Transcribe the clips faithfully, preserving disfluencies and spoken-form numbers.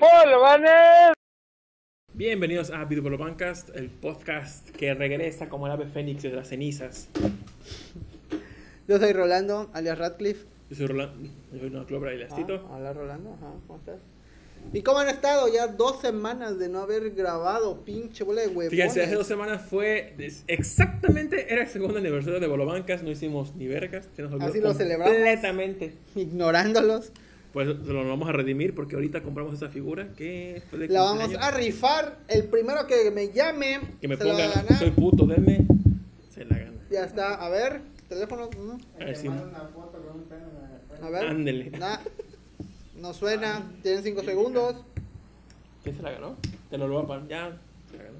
Polvanes. Bienvenidos a Videopolo Podcast, el podcast que regresa como el ave fénix de las cenizas. Yo soy Rolando, alias Radcliffe. Yo soy Rolando, yo soy una Clobra y Lastito. Ah, hola Rolando, ajá, ¿cómo estás? ¿Y cómo han estado? Ya dos semanas de no haber grabado, pinche bola de huevones. Fíjense, hace dos semanas fue des- exactamente, era el segundo aniversario de Bolobancas, no hicimos ni vergas. Se nos olvidó Así lo celebramos. completamente. Ignorándolos. Pues lo vamos a redimir porque ahorita compramos esa figura que fue de La vamos cumpleaños. a rifar. El primero que me llame Que me se la va a ponga, ganar. soy puto, denme, se la gana. Ya está, a ver, teléfono. ¿no? A ver si, A ver. ándele. Nah, no suena, tienen cinco segundos. ¿Quién se la ganó? Te lo voy a pagar, ya, se la ganó.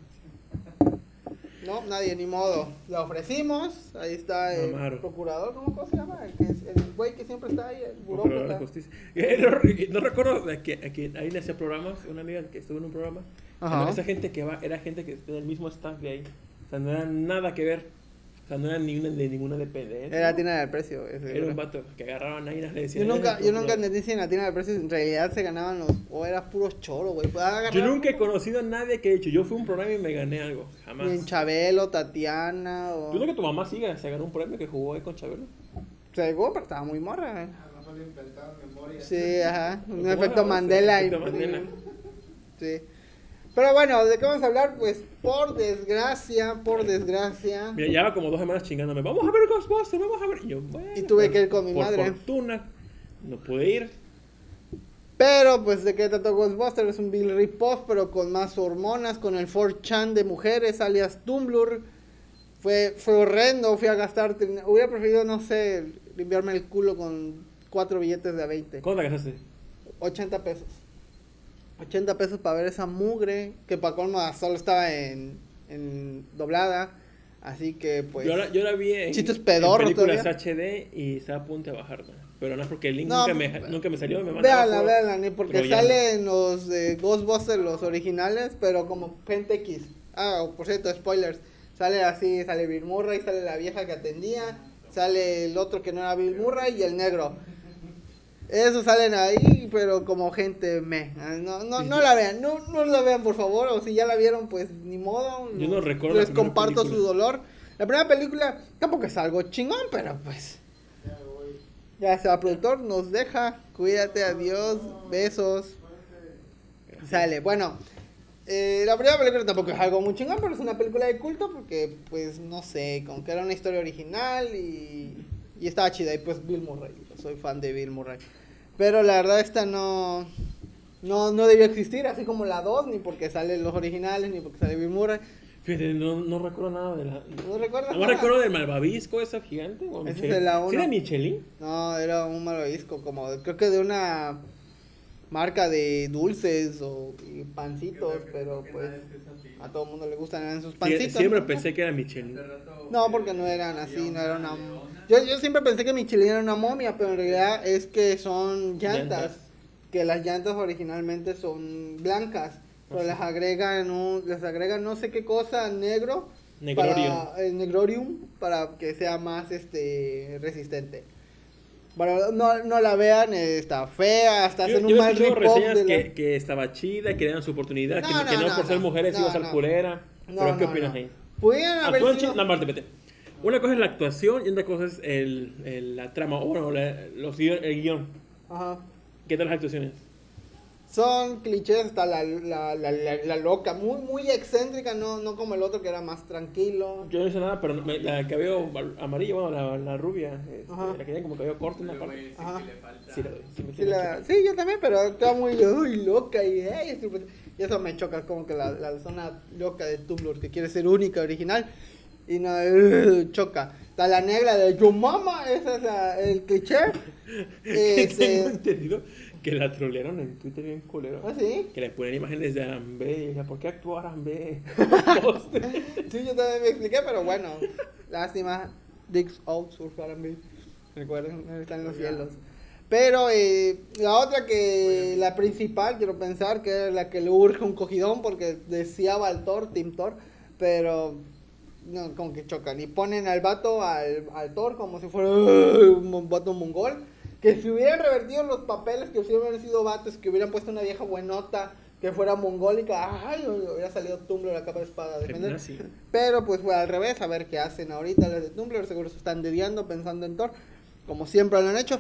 No, nadie, ni modo. La ofrecimos. Ahí está el Mamaro. procurador, ¿cómo, cómo se llama? El que es- el güey que siempre está ahí, el Procurador de burócrata. justicia. Eh, No, no recuerdo de que, a que ahí le hacía programas, una amiga que estuvo en un programa. Ajá. Esa gente que va, era gente que era el mismo staff de ahí. O sea, no era nada que ver. O sea, no era ni una, de ninguna dependencia. Era Tina del Precio. Ese Era un era. vato que agarraban ahí y le Yo decían. nunca, "Eres yo nunca procurador". entendí si en la Tina del Precio en realidad se ganaban los. O era puro choro, güey. Pues, agarrar- Yo nunca he conocido a nadie que haya dicho, yo fui a un programa y me gané algo. Jamás. Ni en Chabelo, Tatiana. O... Yo creo que tu mamá siga, se ganó un premio que jugó ahí con Chabelo. Se llegó, pero estaba muy morra. eh. No solo inventaron memoria. Sí, ajá. Un ¿Cómo efecto era? Mandela. Efecto y- Mandela. Sí. Pero bueno, ¿de qué vamos a hablar? Pues por desgracia, por desgracia. Mira, llevaba como dos semanas chingándome. Vamos a ver Ghostbusters, vamos a ver. Y yo, bueno. Y tuve que ir con mi por madre. fortuna, no pude ir. Pero pues de qué trató Ghostbusters, es un Bill Ripoff, pero con más hormonas, con el four chan de mujeres, alias Tumblr. Fue, fue horrendo, fui a gastar, ten- hubiera preferido, no sé, limpiarme el culo con cuatro billetes de a veinte. ¿Cuándo te casaste? ochenta pesos. ochenta pesos para ver esa mugre, que para colmo solo estaba en, en doblada. Así que pues... yo, la, yo la vi en, Chistes en pedorros películas todavía. H D y estaba a punto de bajarla. Pero no es porque el link No, nunca, me, pues, nunca me salió. Me mandaba Véanla, por- véanla, ni porque pero ya sale en los de Ghostbusters, los originales, pero como gente X. Ah, por cierto, spoilers. Sale así, sale Bill Murray, sale la vieja que atendía, sale el otro que no era Bill Murray y el negro. Esos salen ahí, pero como gente me. No, no, no la vean, no, no la vean por favor, o si ya la vieron, pues ni modo. Yo no recuerdo la Les primera comparto película. su dolor. La primera película tampoco es algo chingón, pero pues... Ya sea productor, nos deja. Cuídate, adiós, besos. Sale, bueno. eh, la primera película tampoco es algo muy chingón, pero es una película de culto porque, pues, no sé, como que era una historia original y, y estaba chida. Y pues Bill Murray, yo soy fan de Bill Murray. Pero la verdad esta no, no, no debió existir, así como la dos, ni porque salen los originales, ni porque sale Bill Murray. Fíjate, no, no recuerdo nada de la. ¿No recuerdas No nada? recuerdo del malvavisco esa gigante. O Esa Michelin. es la ¿Sí uno. era Michelin? No, era un malvavisco, como creo que de una marca de dulces o y pancitos, pero pues a todo el mundo le gustan eran sus Sie- pancitos. siempre ¿no? pensé que era Michelin. No, porque no eran así, no era una... Yo, yo siempre pensé que Michelin era una momia, pero en realidad es que son llantas, Llantas. que las llantas originalmente son blancas, pero les agregan un, les agregan no sé qué cosa negro, Negrorium. para, el negrorium, para que sea más este resistente. Bueno, no, no la vean, eh, está fea, hasta Yo, hacen yo un he mal escuchado rip-off reseñas de la- que, que estaba chida, que le dan su oportunidad, No, que, no, que no, no, por ser no, mujeres no, iba a ser no. culera. No, Pero ¿qué no, opinas no. ahí? Pudieran haber Actuación sido... chi- no, aparte, vete. Una cosa es la actuación y otra cosa es el, el- la trama, o bueno, la- los, guion- el guión. Ajá. ¿Qué tal las actuaciones? Son clichés, está la, la, la, la, la loca, muy muy excéntrica, no, no como el otro que era más tranquilo. Yo no hice nada, pero me- la cabello amarillo, bueno, la, la rubia, este, Ajá. la que tiene como cabello corto en una parte. Ajá. Sí, la doy, sí me Sí, tiene la- chica. sí, yo también, pero está muy uy, loca y, ay, estúpida. Y eso me choca, como que la, la zona loca de Tumblr que quiere ser única, original, y no, uh, choca. Está la negra de Yo Mama, ese es la- el cliché. Que Ese- tengo entendido que la trolearon en Twitter bien culero. ¿Ah, sí? Que le ponen imágenes de Arambe y decía, ¿por qué actuó Arambe? Sí, yo también me expliqué, pero bueno, lástima. Dicks out, surfaron, recuerden, están en los cielos. Pero eh, la otra que, la principal, quiero pensar, que es la que le urge un cogidón porque deseaba al Thor, Team Thor, pero no, como que chocan. Y ponen al vato, al, al Thor, como si fuera uh, un vato mongol. Que si hubieran revertido los papeles, que si hubieran sido vatos, que hubieran puesto una vieja buenota, que fuera mongólica, ay, hubiera salido Tumblr a capa de espada a defender. Sí. Pero pues fue al revés, a ver qué hacen ahorita los de Tumblr, seguro se están dediando pensando en Thor, como siempre lo han hecho.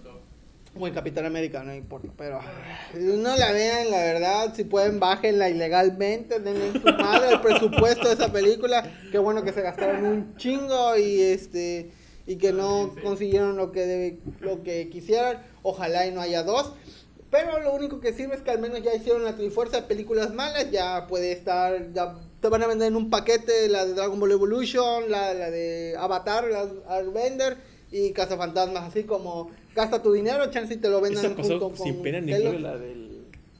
O en Capitán América, no importa, pero no la vean, la verdad, si pueden bájenla ilegalmente, denle en su madre el presupuesto de esa película, qué bueno que se gastaron un chingo y este y que no consiguieron lo que debe, lo que quisieran, ojalá y no haya dos, pero lo único que sirve es que al menos ya hicieron la trifuerza de películas malas, ya puede estar, ya te van a vender en un paquete la de Dragon Ball Evolution, la, la de Avatar, la Airbender y Cazafantasmas, así como gasta tu dinero, chance y te lo vendan Esa pasó junto con sin pena ni Telo. gloria la del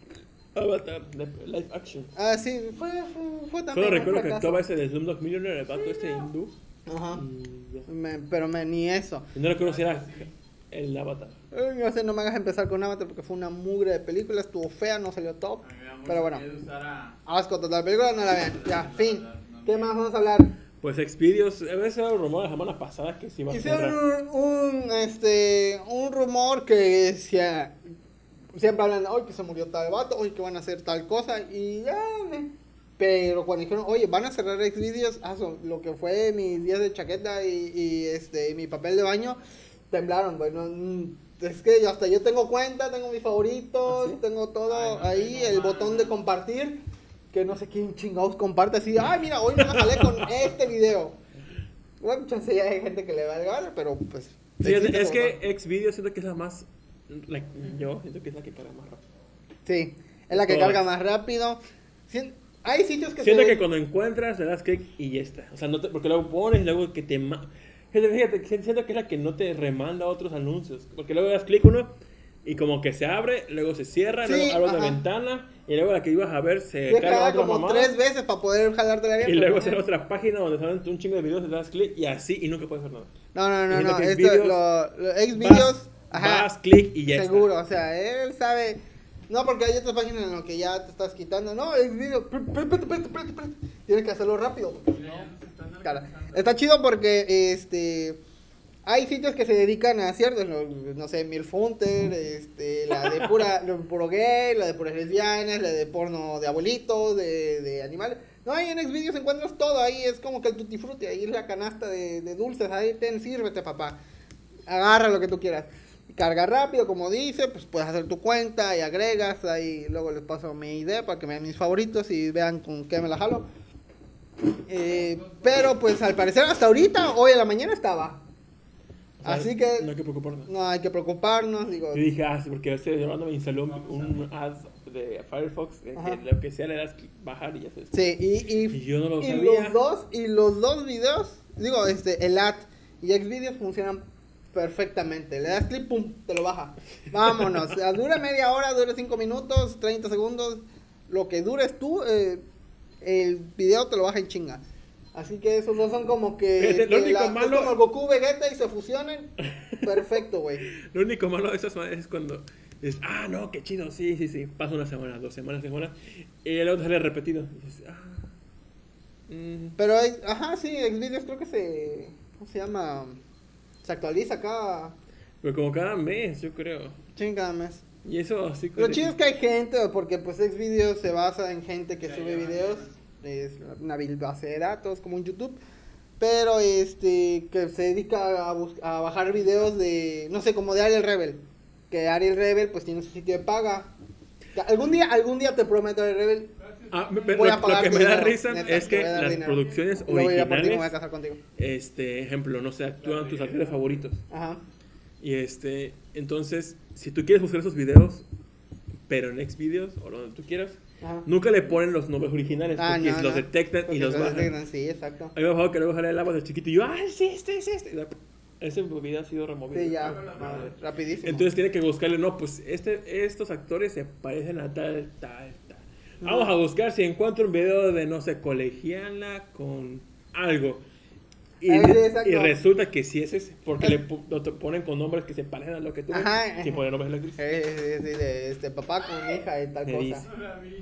Avatar de live action. Ah, sí, fue, fue, fue también Solo un recuerdo que fracaso. actuaba ese de Slumdog Millionaire, el vato este hindú. Ajá, Y ya. me- pero me, ni eso. Y no recuerdo si era el Avatar. Eh, No sé, no me hagas empezar con Avatar porque fue una mugre de película, estuvo fea, no salió top. A mí me da mucho Pero bueno, miedo usar a- asco total, la película no la vean, ya, fin. ¿Qué más vamos a hablar? Pues Xvideos, a veces era un rumor la semana pasada que se iba a Hicieron cerrar. un, un, este, un rumor que decía, siempre hablan, hoy que se murió tal vato, hoy que van a hacer tal cosa, y ya, me- pero cuando dijeron, oye, van a cerrar Xvideos, ah, so- lo que fue mis días de chaqueta y, y, este, y mi papel de baño, temblaron, bueno, mm, es que yo- hasta yo tengo cuenta, tengo mis favoritos, ¿Ah, sí? tengo todo Ay, no ahí, tengo el más. botón de compartir, que no sé quién chingados comparte así, ay, mira, hoy me jalé con este video. Bueno, chance ya hay gente que le va a gana, pero pues... Sí, es, existe es ese botón. que Xvideos siento que es la más. La, yo siento que es la que carga más rápido. Sí, es la que Todas. carga más rápido. Sien- Hay sitios que Siento se que ven- cuando encuentras le das clic y ya está. O sea, no te, porque luego pones y luego que te. ma- Fíjate, fíjate, siento que es la que no te remanda otros anuncios. Porque luego das clic uno y como que se abre, luego se cierra, Sí, luego abres la ajá. ventana y luego la que ibas a ver se tienes que carga jalar otra como mamada. tres veces para poder jalarte la Y abierta. luego sale otra página donde salen un chingo de videos, le das clic y así y nunca puedes hacer nada. No, no, no, Siento no. que Esto, Xvideos, lo, lo, Vas, Xvideos, ajá, vas, clic y ya seguro. O sea, él sabe. No, porque hay otras páginas en las que ya te estás quitando. No, Xvideos, pr- pr- pr- pr- pr- pr- tienes que hacerlo rápido. porque si no, cara. Está chido porque este hay sitios que se dedican a ciertos, no, no sé, Milfunter, este, la de pura, lo de puro gay, la de puras lesbianas, la de porno de abuelitos, de, de animales. No, ahí en Xvideos encuentras todo, ahí es como que el tutti frutti, ahí es la canasta de, de dulces, ahí ten, sírvete papá, agarra lo que tú quieras. Carga rápido, como dice, pues puedes hacer tu cuenta y agregas, ahí luego les paso mi idea para que me vean mis favoritos y vean con qué me la jalo. Eh, pero pues al parecer hasta ahorita, hoy en la mañana estaba. O sea, Así que no hay que preocuparnos. no hay que preocuparnos, digo. Yo dije, ah, sí, porque estoy hablando me instaló un, un ad de Firefox, eh, Ajá. que lo que sea le das clic, bajar y ya se Sí, y, y, Y yo no lo y sabía. los dos, y los dos videos, digo, este, el ad y Xvideos funcionan perfectamente. Le das clic, pum, te lo baja. Vámonos. O sea, dura media hora, dura cinco minutos, treinta segundos. Lo que dures tú, eh, el video te lo baja en chinga. Así que esos dos son como que. Fíjate, lo este, único la- es malo- como el Goku Vegeta y se fusionan. Perfecto, güey. Lo único malo de esas es cuando dices, ah, no, qué chido, sí, sí, sí. Pasa una semana, dos semanas, semanas, y luego te sale repetido. Y dices, ah. mm, Pero, hay- ajá, sí, Xvideos creo que se. ¿Cómo se llama? Se actualiza cada. Pero como cada mes, yo creo. Chinga mes. Y eso así Lo chido es que hay gente, porque pues Xvideos se basa en gente que sube videos, es una vil base de datos como un YouTube, pero este que se dedica a, bus- a bajar videos de, no sé, como de Ariel Rebel, que Ariel Rebel pues tiene su sitio de paga. Que Algún día, algún día te prometo Ariel Rebel, Ah, me- me- voy a lo, lo pagar que me da dinero, risa neta, es te que voy a dar las dinero. producciones Y luego ir a por ti, me voy a originales, casar contigo. este, ejemplo, no sé, actúan tus actores favoritos. Ajá. Y este, entonces, si tú quieres buscar esos videos, pero en Xvideos o donde tú quieras, Ajá. nunca le ponen los nombres originales Ah, porque no, los no. detectan Porque y los los bajan. detectan, sí, exacto. A mí me ha pasado que luego sale el agua del chiquito y yo, ah, sí, este, es este. Y la- ese video ha sido removido. Sí, ya, madre, rapidísimo. Entonces tiene que buscarle, no, pues este, estos actores se parecen a tal, tal, tal. Vamos a buscar si encuentro un video de, no sé, colegiala con algo. Y, Ah, sí, exacto. y resulta que sí es ese, porque le pu- lo te ponen con nombres que se parecen a lo que tú ves, Ajá. sin poner nombres de la actriz. Eh, sí, de este papá con hija y tal Me cosa. dice.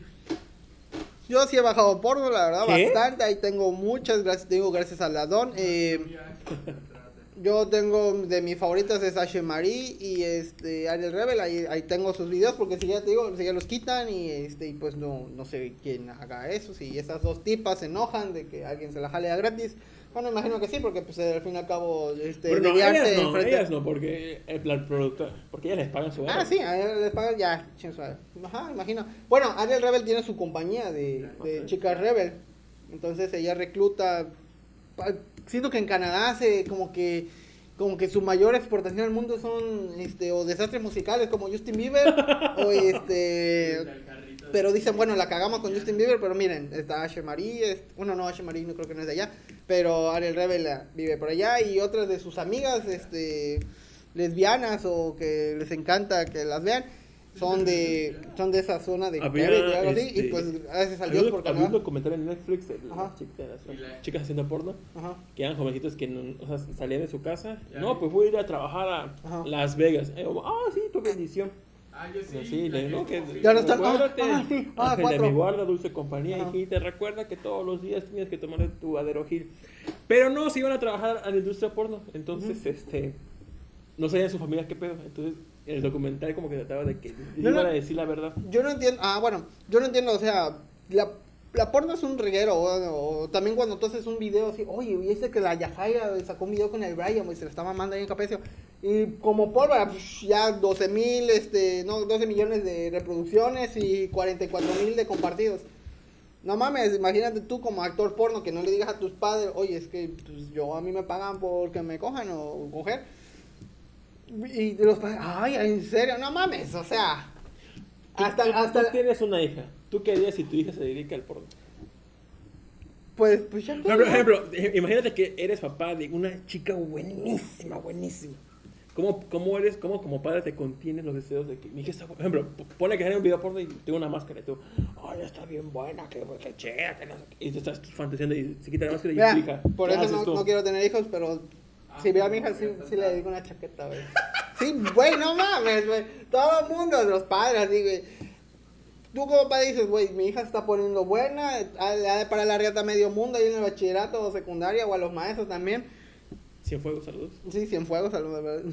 Yo sí he bajado porno, la verdad, ¿Qué? bastante. Ahí tengo muchas, gracias, digo gracias al ladón. Eh, Yo tengo de mis favoritas es Ashe Marie y este Ariel Rebel, ahí, ahí tengo sus videos porque si ya te digo, si ya los quitan y este y pues no, no sé quién haga eso, si esas dos tipas se enojan de que alguien se la jale a gratis. Bueno, imagino que sí, porque pues al fin y al cabo este Pero no, lidiarse ellas no, enfrente- ellas no, porque el, el productor, porque ellas les pagan su Ah, hora. sí, a él les pagan ya, ching suave. Ajá, imagino. Bueno, Ariel Rebel tiene su compañía de, de chicas Rebel. Entonces ella recluta. pa- Siento que en Canadá hace como que como que su mayor exportación al mundo son este o desastres musicales como Justin Bieber o este pero dicen, bueno, la cagamos con Justin Bieber, pero miren, está Ashe Marie, es, bueno, no, Ashe Marie no creo que no es de allá, pero Ariel Rebel ah, vive por allá y otras de sus amigas este lesbianas o que les encanta que las vean son de son de esa zona de Había, Quebec y algo así este, y pues gracias al Había Dios un, por había un Canadá. documental en Netflix de Ajá. las chicas, las chicas haciendo porno, Ajá. que eran jovencitos que no, o sea, salían de su casa. Ya. No, pues voy a ir a trabajar a Ajá. Las Vegas. Eh, como, ah, sí, tu bendición. Ah, yo sí. Sí, la le- ¿no? Que, sí. Ya no están- ah, recuérdate, ah, sí, ah, ángel de cuatro. mi guarda, dulce compañía, Ajá. hijita, recuerda que todos los días tienes que tomar tu Aderogil. Pero no, se iban a trabajar a la industria porno. Entonces, Ujú. este, no sabían sus familias qué pedo. Entonces, el documental como que trataba de que No, iban no. a decir la verdad. Yo no entiendo, ah, bueno, yo no entiendo, o sea, la, la porno es un reguero, o, o también cuando tú haces un video así, oye, viste que la Yajaira sacó un video con el Brian, y se le está mamando ahí en Capecio, y como pólvora, pues, ya doce mil, este, no, doce millones de reproducciones y cuarenta y cuatro mil de compartidos. No mames, imagínate tú como actor porno que no le digas a tus padres, oye, es que pues, yo a mí me pagan porque me cojan o coger. Y los padres, ay, en serio, no mames, o sea, Tú- hasta, tú, hasta, tú tienes una hija. ¿Tú qué harías si tu hija se dedica al porno? pues, pues ya. Por ejemplo, eh, imagínate que eres papá de una chica buenísima, buenísima. ¿Cómo, cómo eres, cómo como padre te contienes los deseos de que mi hija está buena? Por ejemplo, p- ponle que sale un video porno y tengo una máscara y tú, ay, está bien buena, que, que chea, que no sé qué. Y tú estás fantaseando y se quita la máscara y Mira, tu hija. por ¿qué eso haces no, tú? no quiero tener hijos, pero si veo a mi hija, sí, sí le dedico una chaqueta, güey. Sí, güey, no mames, güey. Todo el mundo, los padres, así, güey. Tú como padre dices, güey, mi hija se está poniendo buena, ha ha de parar la riata a medio mundo ahí en el bachillerato o secundaria o a los maestros también. Cienfuegos, saludos. Sí, Cienfuegos, saludos, ¿verdad?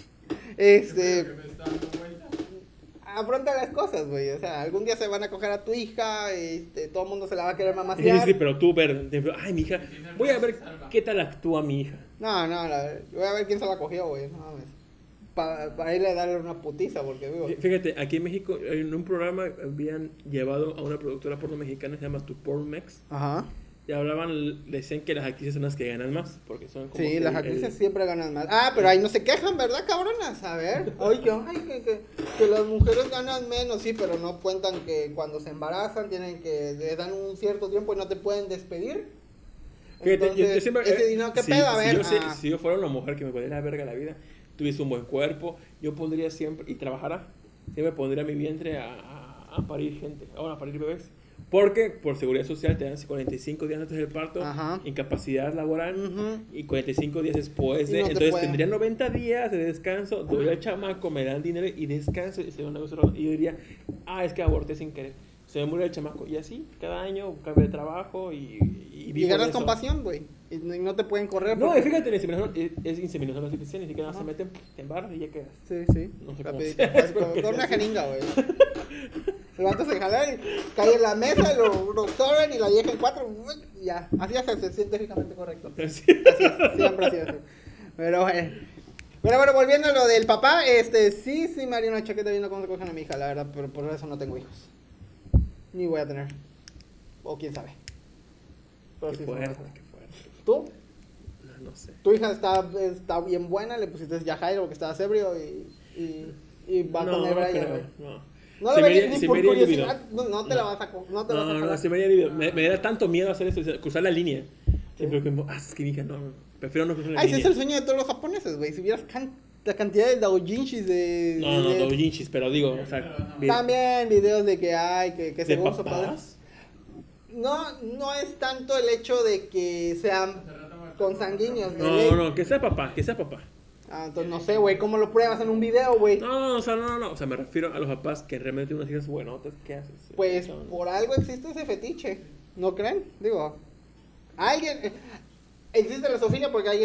Este, Que me está dando vuelta. afronta las cosas, güey. O sea, algún día se van a coger a tu hija, este, todo el mundo se la va a querer Sí, mamasear. sí, pero tú ver, de- ay, mi hija, voy a ver qué tal actúa mi hija. No, no, la, voy a ver quién se la cogió, güey. No mames. Para pa irle a darle una putiza, porque digo. Fí- Fíjate, aquí en México, en un programa habían llevado a una productora porno mexicana, se llama Tu Pornmex. Ajá. Y hablaban, decían que las actrices son las que ganan más, porque son como Sí, que las el- actrices el- siempre ganan más. Ah, pero ahí no se quejan, ¿verdad, cabronas? A ver. Oye, ay, que, que, que las mujeres ganan menos, sí, pero no cuentan que cuando se embarazan tienen que. Les dan un cierto tiempo y no te pueden despedir. Fíjate, yo- Entonces, yo siempre, ese eh, dinero, ¿qué si, pedo? A si ver. yo, sé- ah. si yo fuera una mujer que me pondría la verga la vida, tuviese un buen cuerpo, yo pondría siempre, y trabajara, siempre pondría mi vientre a, a, a parir gente, ahora a parir bebés. Porque por seguridad social te dan cuarenta y cinco días antes del parto, Ajá. incapacidad laboral, Ujú. y cuarenta y cinco días después Y de. no te entonces pueden. tendría noventa días de descanso, doy al chamaco, me dan dinero y descanso. Y, se va una cosa rara. Y yo diría, ah, es que aborté sin querer. Se me murió el chamaco. Y así, cada año cambio de trabajo y. Y, Y vivo ganas de con eso. pasión, güey. Y no y no te pueden correr. No, porque- y fíjate, la inseminación es, es inseminación artificial, ni siquiera Ajá. se meten, te embarras y ya quedas. Sí, sí. No sé cómo Rapidito. sea, Así como- porque Con una sea así. jeringa, güey. El vato se jala y cae en la mesa, lo, lo absorben y la vieja en cuatro. Y ya. Así es científicamente correcto. Sí. Así es, siempre ha sido así. Pero bueno. Pero bueno, volviendo a lo del papá, este, sí, sí me haría una chaqueta viendo cómo se cogen a mi hija, la verdad, pero por eso no tengo hijos. Ni voy a tener. O quién sabe. Pero Qué sí, fuerte, sí, sí. qué fuerte. ¿Tú? No, no sé. Tu hija está, está bien buena, le pusiste Yajaira porque estabas ebrio y, y, y va No, con el no Brian, creo, güey. no. No Se lo me verías haría- ni se por me haría curiosidad. inhibido. No, no te la vas a, co- no te vas a No, no, jalar. se me haría me, me da tanto miedo hacer eso, o sea, cruzar la línea. Siempre que, ah, es que mi hija, no, no, prefiero no cruzar la Ay, ese línea. es el sueño de todos los japoneses, güey. Si vieras can- la cantidad de doujinshis de... No, no, de- doujinshis, pero digo, o sea, vi- También videos de que hay, que, que de según su padre. papás. No, no es tanto el hecho de que sean consanguíneos. de ley. No, no, que sea papá, que sea papá. Ah, entonces no sé, güey, ¿cómo lo pruebas en un video, güey? No, no, o sea, no, no, no, o sea, me refiero a los papás que realmente tienen unas hijas buenotas, ¿qué haces? Pues No, no. por algo existe ese fetiche, ¿no creen? Digo, alguien, eh, existe la zoofilia porque alguien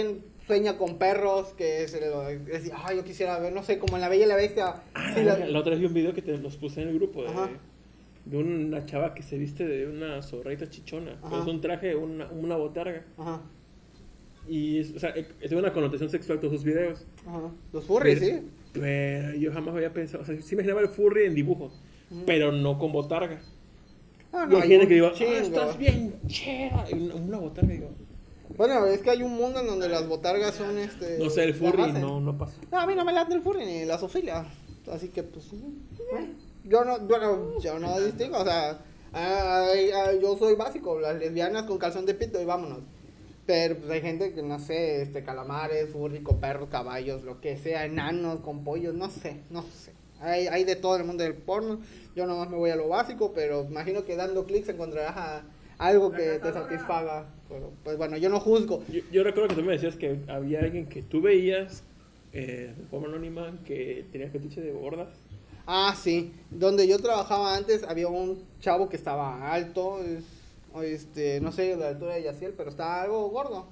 sueña con perros, que se lo decía, ay, yo quisiera ver, no sé, como en La Bella y la Bestia. Ah, sí, la, la- la otra vez vi un video que te los puse en el grupo de, Ajá. de una chava que se viste de una zorrita chichona. Pero Ajá. es un traje, una, una botarga. Ajá, Y, es- o sea, eh, tiene una connotación sexual todos sus videos. ajá. Los furries, Pero- sí. Pero yo jamás había pensado, o sea, sí me imaginaba el furry en dibujo, Ujú. pero no con botarga. Ah, Y hay hay gente un que digo, chingo. ah, estás bien chera. Y una, una botarga, digo, Bueno, es que hay un mundo en donde las botargas son este. no sé, el la furry base. no, no pasa. No, a mí no me late el furry ni la zoofilia. Así que, pues. eh, Yo no, bueno, yo no distingo, o sea. ay, ay, yo soy básico, las lesbianas con calzón de pito y vámonos. Pero pues hay gente que no sé, este, calamares, furry con perros, caballos, lo que sea, enanos con pollos, no sé, no sé. Hay, hay de todo en el mundo del porno. Yo nomás me voy a lo básico, pero imagino que dando clics encontrarás a- algo que te satisfaga. Pero, pues bueno, yo no juzgo. Yo, yo recuerdo que tú me decías que había alguien que tú veías eh, de forma anónima que tenía fetiche de gordas. Ah, sí. Donde yo trabajaba antes había un chavo que estaba alto, es- o este, no sé la altura de Yaciel, pero estaba algo gordo.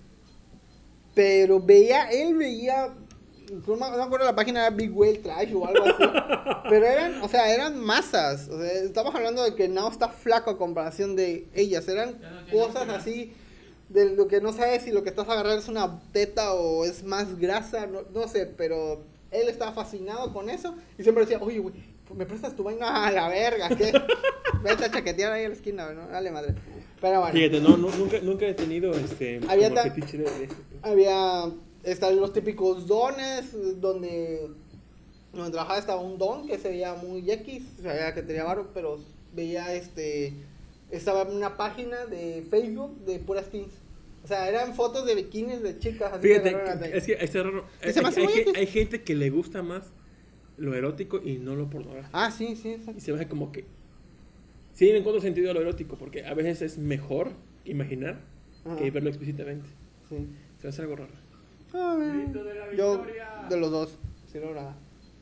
Pero veía, él veía, no me no me acuerdo la página, era Big Whale Trash o algo así. Pero eran, o sea, eran masas. O sea, estamos hablando de que no está flaco a comparación de ellas. Eran Ya no tiene cosas nombre. así de lo que no sabes si lo que estás agarrando es una teta o es más grasa, no, no sé, pero él estaba fascinado con eso y siempre decía, oye, güey, ¿me prestas tu vaina a la verga? ¿Qué? Vete a chaquetear ahí a la esquina, ¿no? Dale madre. Pero bueno. Fíjate, no, no, nunca, nunca he tenido este Había como ta- fetiche de, de este. Había, están los típicos dones, donde, donde trabajaba estaba un don que se veía muy X, se veía que tenía varo, pero veía este, estaba en una página de Facebook de puras skins. O sea, eran fotos de bikinis de chicas. Así Fíjate, que agarraron que- la- es que es raro. Y Hay, se me hace hay muy ge- X. hay gente que le gusta más lo erótico y no lo pornográfico. Ah, sí, sí, exacto. Y se me hace como que. Sí, le encuentro sentido a lo erótico, porque a veces es mejor imaginar Ajá. que verlo explícitamente. Sí. Se me hace algo raro. A ver, Grito de la yo, victoria. de los dos, sí, no, nada.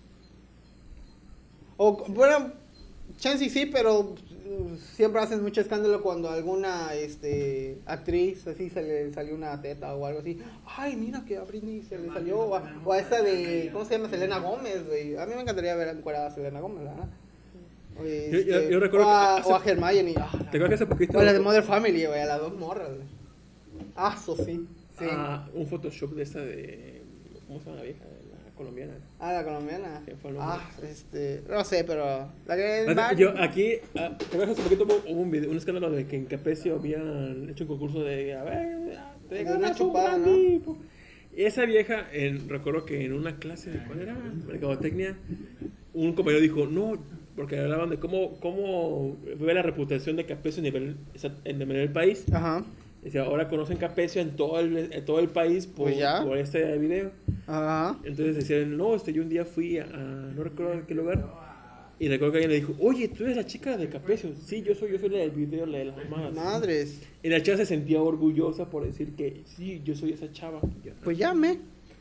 O, bueno, chance y sí, pero uh, siempre hacen mucho escándalo cuando alguna este, actriz así se le salió una teta o algo así. Ay, mira que a Britney se le salió. O a, o a esa de, ¿cómo se llama? Selena Gómez, güey. A mí me encantaría ver encuadrada a Selena Gómez, ¿verdad? O, Yo- yo- este, yo recuerdo o a, que hace- o a Hermione. Ah, ¿Te acuerdas que hace poquito? o la de Mother Family, güey, a las dos morras, güey. Ah, eso sí. Sí. Ah, un Photoshop de esta de. ¿Cómo se llama la vieja? La colombiana. Ah, la colombiana. ¿Qué fue el nombre? Ah, este, no sé, pero la que Ah, Yo aquí, ah, ¿te acuerdas que hace poquito hubo hubo un, video, un escándalo de que en Capecio habían hecho un concurso de, a ver, te De ganas una un chupada, gran ¿no? tipo. Y esa vieja, en- recuerdo que en una clase de, ¿cuál era? Mercadotecnia, un compañero dijo, no, porque hablaban de cómo, cómo ve la reputación de Capecio a nivel, en nivel del país. Ajá. Decía, ahora conocen Capecio en todo el, en todo el país por, Pues ya. por este video. Ajá. Entonces decían, no, este, yo un día fui a, a- no recuerdo en qué lugar, y recuerdo que alguien le dijo, oye, tú eres la chica de Capecio. Sí, yo soy, yo soy la del video, la de las mamadas. Madres. Y la chava se sentía orgullosa por decir que sí, yo soy esa chava. Y yo, Pues llame.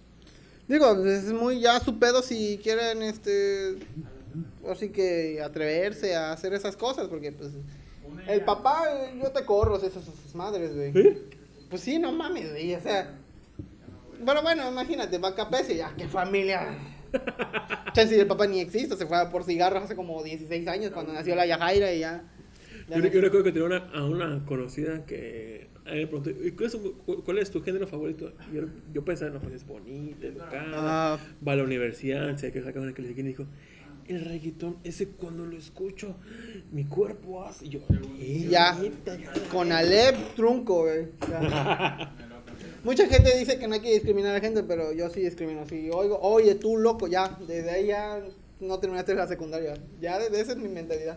Digo, es muy ya su pedo si quieren, este, así que atreverse a hacer esas cosas, porque pues el papá, eh, yo te corro, esas esas madres, güey. ¿Eh? Pues sí, no mames, güey, o sea. Pero bueno, imagínate, va a Capese, ya, qué familia. Chance, el papá ni existe, se fue a por cigarros hace como dieciséis años cuando nació la Yajaira y ya. ya Yo, no- yo recuerdo que tenía una, a una conocida que a él le preguntó, "¿Y ¿cuál es, tu- cu- cuál es tu género favorito? Y yo, yo pensaba, no, pues es bonita, educada, Ah. va a la universidad, sé que saca una que le y dijo, el reggaetón, ese cuando lo escucho, mi cuerpo hace. Y yo, ¿qué? Ya, Neta, ya. con Alep trunco, güey. Ya. Mucha gente dice que no hay que discriminar a la gente, pero yo sí discrimino. Si oigo, oye, tú loco, ya, desde ahí ya no terminaste la secundaria. Ya, desde esa es mi mentalidad.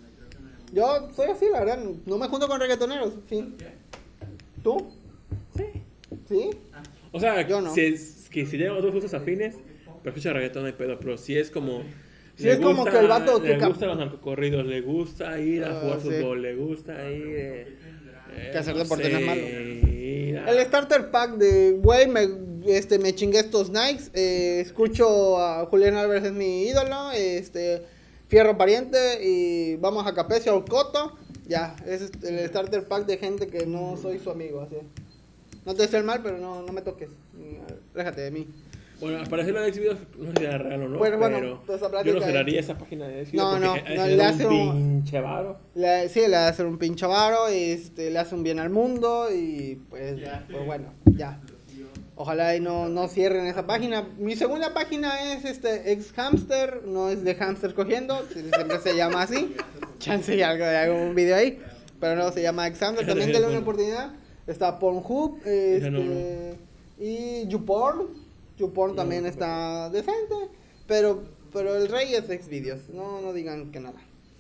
Yo soy así, la verdad, no me junto con reggaetoneros, fin. ¿Tú? Sí. ¿Sí? O sea, Yo no. si es, que si llegan otros gustos afines, pero escucha reggaetón no hay pedo, pero si es como... Si le es como que el vato le que cap- gustan los narcocorridos, le gusta ir a Ah, jugar sí. fútbol, le gusta ir... eh, eh, Que hacer no deporte no es sé, malo. ir a- El starter pack de, güey, me, este, me chingué estos Nikes, eh, escucho a Julián Álvarez, es mi ídolo, este, Fierro Pariente y vamos a Capecio al Coto, ya, ese es el starter pack de gente que no soy su amigo, así. No te deseo el mal, pero no, no me toques. Déjate de mí. Bueno, al parecer lo de Xvideos no sería real o no, Bueno, bueno, pero pues habrá yo no que- cerraría esa página de Xvideos No, porque no, hay- no, hay le hace un un- pinche varo. Le, sí, le hace un pinche varo, este, le hace un bien al mundo y pues, Ya, pues sí. bueno, ya. Ojalá y no, no cierren esa página. Mi segunda página es este ex hamster, no es de hamster cogiendo, siempre se llama así. Chance y algo, hago un video ahí, pero no, se llama ex hamster. También denle una oportunidad. Está Pornhub, este, no, no. y YouPorn. YouPorn también está decente, pero, pero el rey es Xvideos, no, no digan que nada.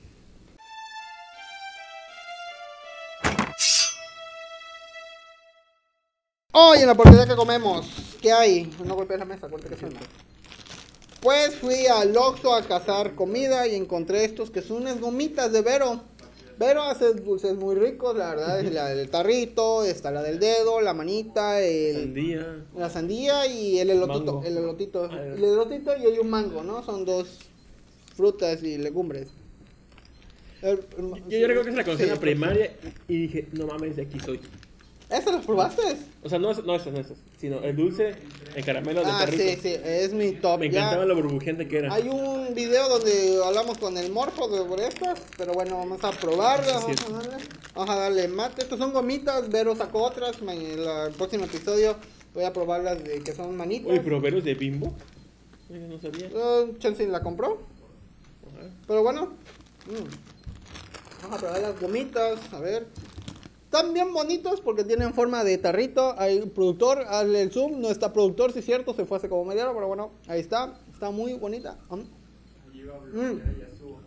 Hoy en la oportunidad que comemos, ¿qué hay? No golpees la mesa, corte que suena. Pues fui al Oxxo a cazar comida y encontré estos que son unas gomitas de Vero. Vero hace dulces muy ricos, la verdad, es la del tarrito, está la del dedo, la manita, el, Sandía. la sandía y el elotito, Mango. el elotito, Ah, el elotito y hay un mango, ¿no? Son dos frutas y legumbres. El- el- Yo, yo recuerdo que se la conocí en sí, la primaria y dije, no mames, de aquí soy. ¿Esas las probaste? O sea, no, es- no esas, no esas, sino el dulce, el caramelo del Ah, tarrito. sí, sí, es mi top. Me ya. encantaba lo burbujeante que era. Hay un video donde hablamos con el morfo sobre estas, pero bueno, vamos a probarlas, Sí, vamos a darle, vamos a darle mate. Estas son gomitas, Vero sacó otras, ma- en la- el próximo episodio voy a probarlas de que son manitas. Oye, pero veros de Bimbo. Oye, no sabía. Eh, Chelsea la compró, Ajá. pero bueno, mm. vamos a probar las gomitas, a ver. Están bien bonitos porque tienen forma de tarrito. Hay un productor, hazle el zoom, no está productor, sí es cierto, se fue hace como media hora, pero bueno, ahí está, está muy bonita. Mm. Allí va a Mm. bloquear y Yasuo.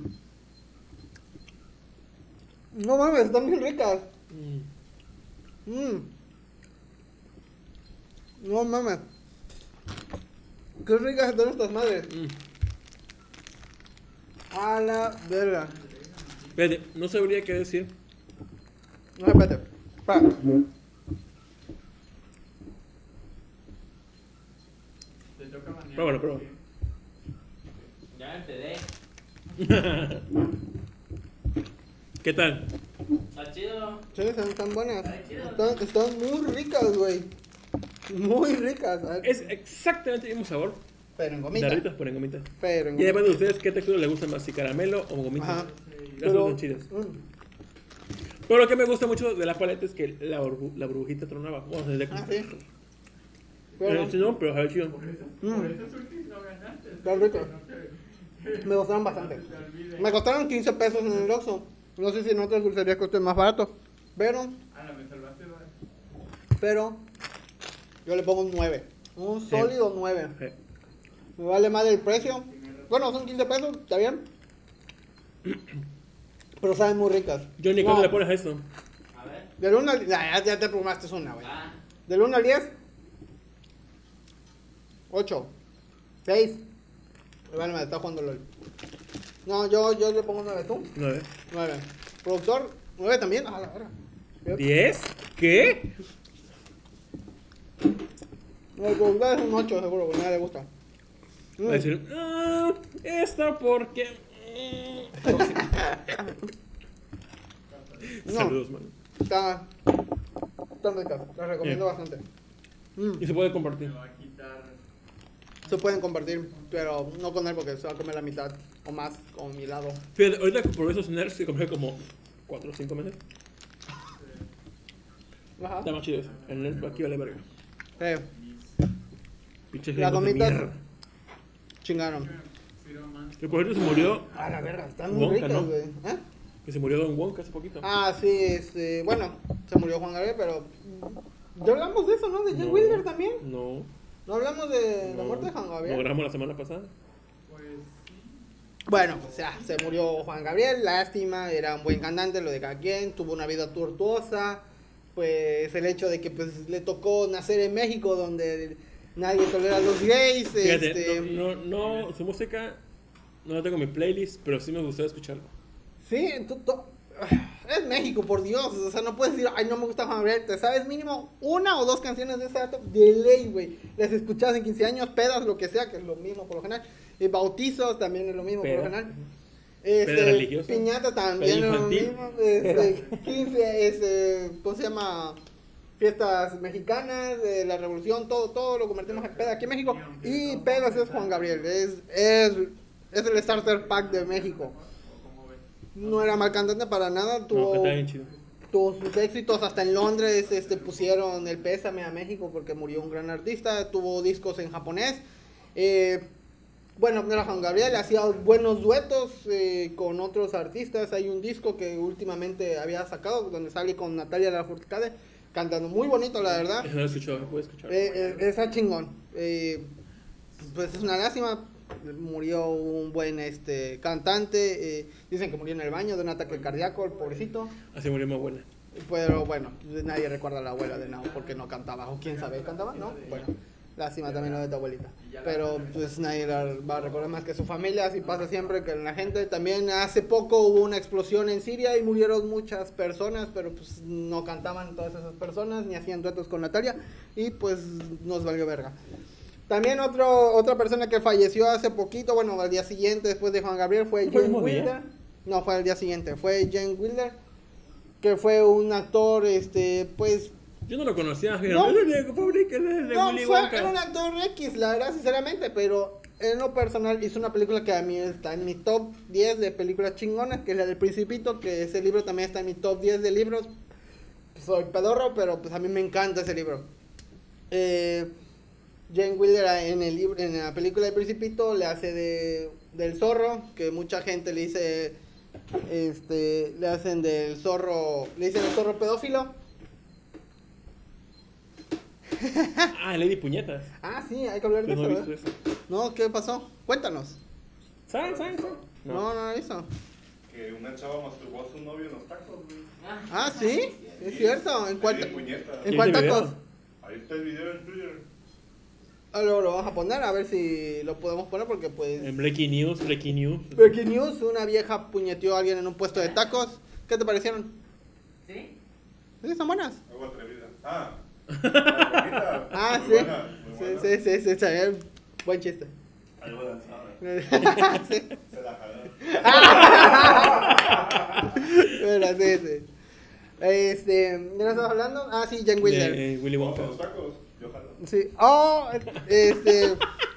Mm. No mames, están bien ricas. Mm. Mm. No mames. Qué ricas están estas madres. Mm. A la verga. Espérate, no sabría qué decir. No, espérate. Espera. Te toca mañana. Pruébalo, pruébalo. Ya te dé. ¿Qué tal? Está chido. Sí, están, están buenas. Ay, chido. Están, están muy ricas, güey. Muy ricas. A ver. Es exactamente el mismo sabor. Pero en gomita. Tarritos, pero en gomitas. Pero en Y gomita. depende de ustedes qué textura les gusta más, si caramelo o gomitas. Ajá. Las Pero- dos son chidas. Mm. Pero lo que me gusta mucho de la paleta es que la, burbu- la burbujita tronaba. Vamos a Ah, sí. Pero, Pero, no, pero sabe chido. Por mm, eso Surtis no ganaste. Está rico. No te- me gustaron bastante. se te olvide. Me costaron quince pesos en el Oxxo. No sé si en otras dulcerías cuesten más barato. Pero, Ana, me salvaste. ¿Vale? pero, yo le pongo un nueve. Un sólido nueve. Eh, Me vale más el precio. Bueno, son quince pesos, está bien. Pero saben muy ricas. Johnny, No, ¿cuándo le pones a esto? A ver. Del uno al ya, ya te probaste una, güey. Ah. Del uno al diez. ocho. seis. Vale, me está jugando LOL. No, yo, yo le pongo nueve. ¿Tú? nueve. nueve. Productor, nueve también. Ah, la verga. ¿diez? ¿Qué? No, el productor es un ocho, seguro, porque a nadie le gusta. Mm. Va a decir, ah, esto porque... mm". No. Saludos, man. Está. Están ricas. Las recomiendo Bien. bastante. Mm. Y se puede compartir. Me va a quitar. Se pueden compartir, pero no con él porque se va a comer la mitad o más con mi lado. Fíjate, ahorita por esos nerds que compré como cuatro o cinco meses. Ajá. Está más chido eso. El nerd aquí vale verga. Eh, Pinches Las gringos de gomitas- mierda. chingaron. Sirva más. Que por cierto se murió, A la verga, están muy Wonka, ricas, ¿no? güey. ¿Eh? que se murió Don Wonka hace poquito. Ah, sí, este. Bueno, se murió Juan Gabriel, pero. Ya hablamos de eso, ¿no? De Jay No. Wilder también. No. No hablamos de la no. muerte de Juan Lo Gabriel. grabamos la semana pasada. Pues sí. Bueno, o sea, se murió Juan Gabriel, lástima, era un buen cantante, lo de cada quien, tuvo una vida tortuosa, pues el hecho de que pues le tocó nacer en México donde nadie tolera a los gays, Fíjate, este, no, no, no, su música no la tengo en mi playlist, pero sí me gustó escucharlo. sí, tú- tú- es México, por Dios, o sea, no puedes decir, ay, no me gusta Juan Gabriel, te sabes mínimo una o dos canciones de ese dato de ley, güey, las escuchas en quince años, pedas, lo que sea, que es lo mismo por lo general, y bautizos también es lo mismo por Peda. lo general. Este, Peda religiosa. piñata también Peda es lo infantil. mismo, este, quince, este, ¿cómo se llama? fiestas mexicanas, de la revolución, todo, todo lo convertimos en peda aquí en México. Y pedas es Juan Gabriel, es, es, es el starter pack de México. No era mal cantante para nada, No, tuvo, cantaba bien chido. tuvo sus éxitos, hasta en Londres este, pusieron el pésame a México porque murió un gran artista, tuvo discos en japonés. Eh, bueno, era Juan Gabriel, hacía buenos duetos eh, con otros artistas. Hay un disco que últimamente había sacado donde sale con Natalia Lafourcade cantando muy bonito, la verdad. Eso no lo he escuchado, lo puedo escuchar. Eh, eh, está chingón. Eh, pues es una lástima. Murió un buen este cantante. Eh, dicen que murió en el baño de un ataque cardíaco, el pobrecito. Así murió mi abuela. Pero bueno, nadie recuerda a la abuela de Nao porque no cantaba. O quién sabe, ¿cantaba? No. Bueno, lástima también lo de tu abuelita. Pero pues nadie la va a recordar más que su familia. Así pasa siempre que la gente. También hace poco hubo una explosión en Siria y murieron muchas personas, pero pues no cantaban todas esas personas ni hacían duetos con Natalia y pues nos valió verga. También otro, otra persona que falleció hace poquito, bueno, al día siguiente después de Juan Gabriel fue ¿No fue el Jane mismo día? Wilder. No, fue al día siguiente, fue Jane Wilder, que fue un actor, este, pues Yo no lo conocía, fíjate. No. Es el de Fábrica, es el de no, Willy fue, Wonka. era un actor X, la verdad, sinceramente, pero en lo personal hizo una película que a mí está en mi top diez de películas chingonas, que es la del Principito, que ese libro también está en mi top diez de libros. Soy pedorro, pero pues a mí me encanta ese libro. Eh, Jane Wilder en el libro, en la película del Principito le hace de del zorro, que mucha gente le dice, este, le hacen del zorro, le dicen el zorro pedófilo. Ah, Lady Puñetas. Ah, sí, hay que hablar de Yo no he eso, visto ¿verdad? eso. No, ¿qué pasó? Cuéntanos. ¿Saben, saben, saben? No, no, no, eso. Que una chava masturbó a su novio en los tacos, güey. Ah, sí, es cierto. ¿En cuál, Ahí en puñeta. en ¿Y cuál ese video? tacos? Ahí está el video en Twitter. Ah, luego lo vamos a poner, a ver si lo podemos poner porque pues... En Breaking News, Breaking News. Breaking News, una vieja puñeteó a alguien en un puesto de tacos. ¿Qué te parecieron? ¿Sí? Sí, son buenas. Algo atrevida. Ah. La bonita. Ah, Muy sí. buena, muy Sí, buena. sí, sí, sí, está bien. Buen chiste. Algo lanzada. Sí. Se la jaló. Pero sí, sí. Este, ¿de qué estamos hablando? Ah, sí, Jane Wilder. De, eh, Willy Vamos a Wonka. los tacos. Yo jalo. Sí. Oh, este.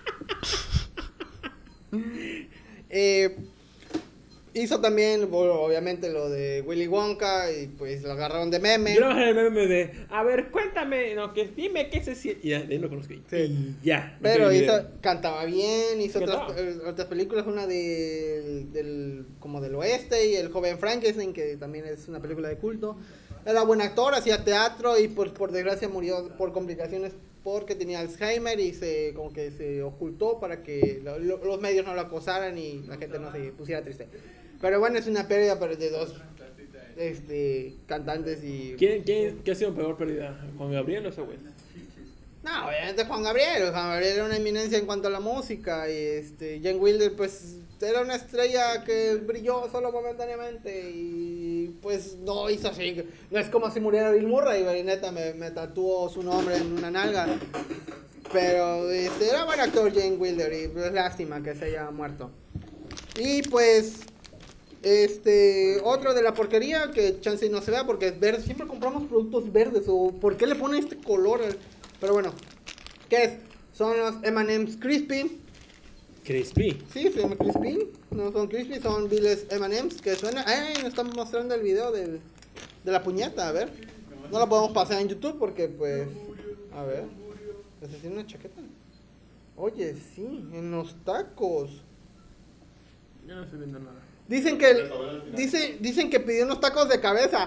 eh, hizo también, bueno, obviamente, lo de Willy Wonka y pues lo agarraron de meme. Yo le bajé el meme de, a ver, cuéntame, no, que dime qué se siente. Y ya, de ahí lo conozco. Sí. Y ya. Pero no tengo hizo, idea. cantaba bien, hizo otras, Cantaba. eh, otras películas, una de, del, como del oeste y El joven Frankenstein, que también es una película de culto. Era buen actor, hacía teatro y por, por desgracia murió por complicaciones porque tenía Alzheimer y se como que se ocultó para que lo- lo- los medios no lo acosaran y la gente no se pusiera triste. Pero bueno, es una pérdida pero de dos este, cantantes y... ¿Quién, quién, ¿Qué ha sido peor pérdida? ¿Juan Gabriel o ese güey? No, obviamente Juan Gabriel. Juan Gabriel era una eminencia en cuanto a la música. Y este, Jane Wilder, pues, era una estrella que brilló solo momentáneamente. Y pues no hizo así. No es como si muriera Bill Murray. Y neta, me, me tatuó su nombre en una nalga. Pero este, era buen actor Jane Wilder. Y pues, lástima que se haya muerto. Y pues. Este, otro de la porquería que chance no se vea porque es verde. Siempre compramos productos verdes. O ¿por qué le ponen este color? Pero bueno, ¿qué es? Son los eme and eme's Crispy. Crispy. Sí, se llama Crispy. No son Crispy, son Viles eme and eme's que suena. ¡Ay! Nos están mostrando el video del, de la puñeta, a ver. No lo podemos pasar en YouTube porque, pues. A ver. ¿Ese tiene una chaqueta? Oye, sí, en los tacos. Yo no estoy viendo nada. Dicen que. Dice, dicen que pidió unos tacos de cabeza.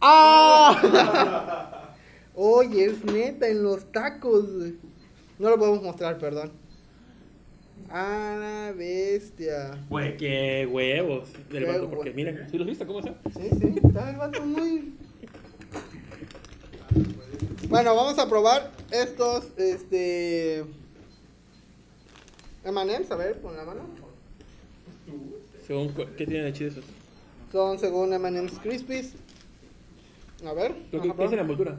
¡Ah! Oye, es neta, en los tacos. No lo podemos mostrar, perdón. A la bestia. Güey, qué huevos del Qué vato, porque hue- mira, ¿sí los viste cómo son? Sí, sí, está el vato muy... Bueno, vamos a probar estos, este... eme and eme's, a ver, con la mano. Según, cu- ¿qué tienen de chido esos? Son según eme and eme's Crispies. A ver. ¿Qué, vamos a qué es la probar. envoltura?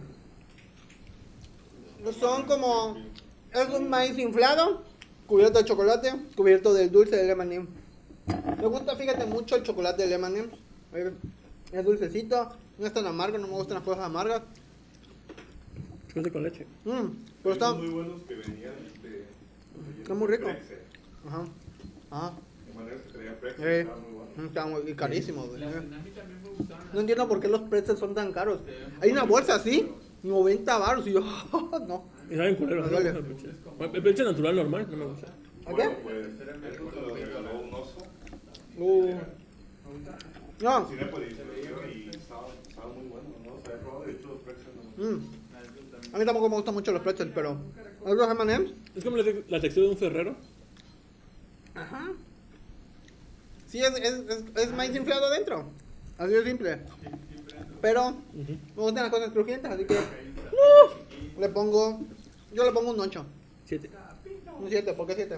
Son como... Es un maíz inflado, cubierto de chocolate, cubierto del dulce del eme and eme. Me gusta, fíjate, mucho el chocolate del eme and eme. Eh, Es dulcecito, no es tan amargo, no me gustan las cosas amargas. Chocolate con leche. Mm, pero Hay está, unos muy buenos que venían este, Está muy rico. Prexe. ajá, ajá, De manera que traía Prexe, Eh. estaba muy bueno. mm, está muy y carísimo, güey. Las Tsunami también me gustaban. No entiendo por qué los pretzels son tan caros. Hay una bolsa así, noventa baros y yo, no. Y saben culeros. Me ¿no? duele. El pinche- El pinche natural normal, no me gusta. ¿A Bueno, qué? pues, esto te lo regaló un oso. Uh, no, Cinépolis se lo dio y estaba, estaba muy bueno, ¿no? Se había probado, de hecho, los Prexe no me mm. A mí tampoco me gustan mucho los pretzels, pero ¿algo de M and M's? Es como la, te- la textura de un ferrero. Ajá. Sí, es, es, es, es maíz inflado adentro. Así de simple. Pero me gustan las cosas crujientes, así que uh, le pongo, yo le pongo un ocho. Siete. Un siete, ¿por qué siete?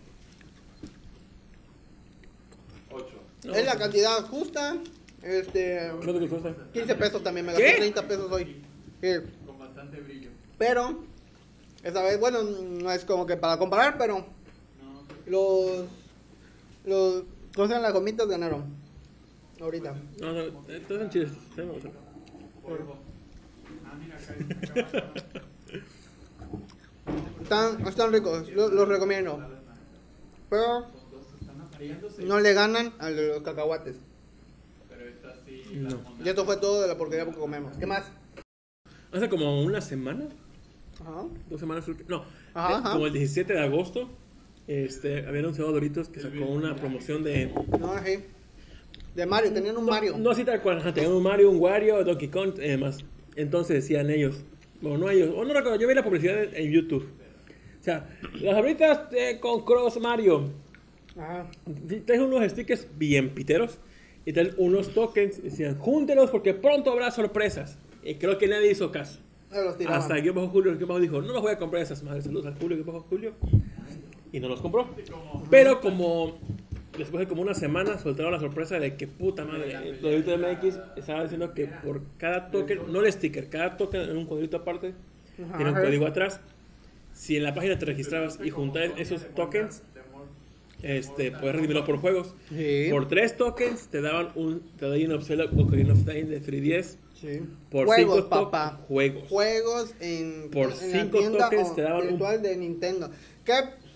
ocho. No. Es la cantidad justa. Este, ¿Cuánto te cuesta? quince pesos también, me ¿Qué? gasté treinta pesos hoy. Sí. Con bastante brillo. Pero, esa vez, bueno, no es como que para comparar, pero No, los, los, ¿cómo se llaman las gomitas de enero? Ahorita. No, no, todos son chidos. Sí, me gustan. polvo. Ah, mira, acá hay acá Están, están ricos, los, los recomiendo. Pero Son dos, están apareándose. no le ganan a los cacahuates. Pero esta sí, No. la monada. Y esto fue todo de la porquería que comemos. ¿Qué más? Hace como una semana, Ajá. dos semanas, creo que- no, Ajá, eh, ajá. como el diecisiete de agosto, este, había anunciado Doritos que sacó una promoción de... No, sí. De Mario, tenían un Mario. No, así tal cual, ajá, tenían un Mario, un Wario, Donkey Kong, eh, más. Entonces decían ellos, bueno, no ellos, o no recuerdo, yo vi la publicidad en, en YouTube. O sea, las abritas eh, con Cross Mario. Ajá. Traes unos stickers bien piteros y traen unos tokens. Decían, júntelos porque pronto habrá sorpresas. Y creo que nadie hizo caso. Ahí los tiraban. Hasta que bajo Julio, que bajo dijo, no los voy a comprar esas madres. Saludos al Julio, que bajo Julio. Y no los compró. Pero como después de como una semana soltaron la sorpresa de que puta madre, Doritos M X estaba diciendo que por cada token, no el sticker, cada token en un cuadrito aparte, Ajá. tiene un código atrás. Si en la página te registrabas y juntabas esos tokens, este, puedes redimirlo por juegos. Sí. Por tres tokens te daban un The Legend of Zelda Ocarina of Time de tres D S. Sí. Por Juegos, cinco to- papá. Juegos. Juegos en, Por en la cinco tienda tokens o- te daban un- virtual de Nintendo. Que